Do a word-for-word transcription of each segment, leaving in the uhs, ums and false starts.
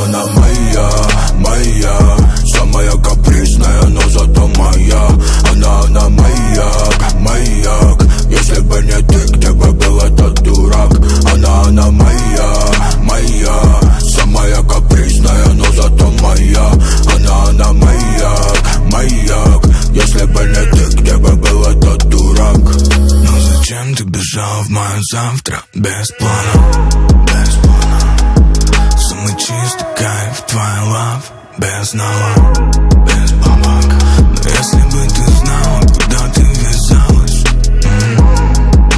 она моя, моя, самая капризная, но зато моя. Она, она маяк, маяк. Если бы не ты, где бы был этот дурак? Она, она моя, моя, самая капризная, но зато моя. Она, она маяк, маяк. Если бы не ты, где бы был этот дурак? Но зачем ты бежал в мое завтра без плана, без плана? Самый чистый кайф, твоя лав, без нала, без бабок. Но если бы ты знала, куда ты ввязалась, м-м-м.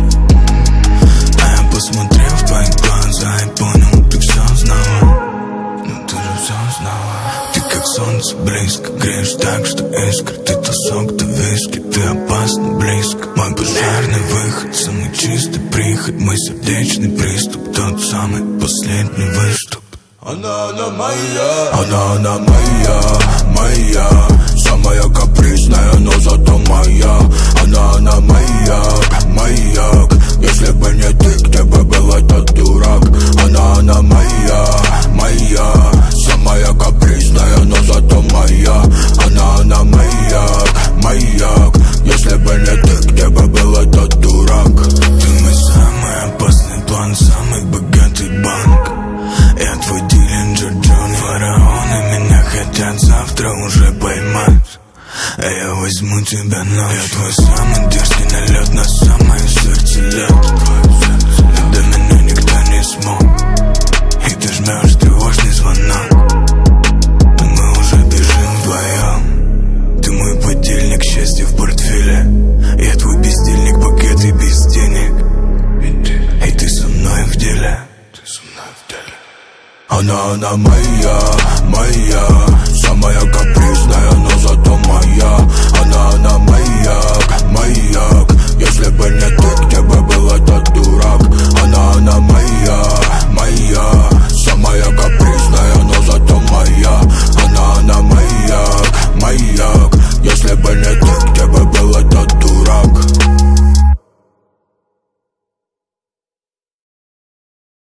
А я посмотрел в твои глаза и понял, ты все знала. Ну ты же все знала. Ты как солнце близко, греешь так, что искры. Ты то сок, то виски, ты опасно близко. Мой пожарный выход, самый чистый приход, мой сердечный приступ, тот самый последний выступ. Она, она моя, она, она моя, моя, самая капризная, но зато моя. Она, она маяк, маяк. Если бы не ты, где бы был этот дурак? Она, она моя, моя, самая капризная, но зато моя. Она, она маяк, маяк. Если бы не ты, где бы был этот дурак? Ты мой самый опасный план, самый богатый банк. Я твой Диллинджер Джонни. Фараоны меня хотят завтра уже поймать, а я возьму тебя ночью. Я твой самый дерзкий налет на самое сердце лет. И до меня никто не смог. И ты жмешь тревожный звонок. Но мы уже бежим вдвоем. Ты мой подельник, счастье в портфеле. Я твой бездельник, пакет и без денег. И ты со мной в деле. Ты со мной в деле. Она, она моя, моя, самая капризная, но зато моя. Она, она маяк, маяк.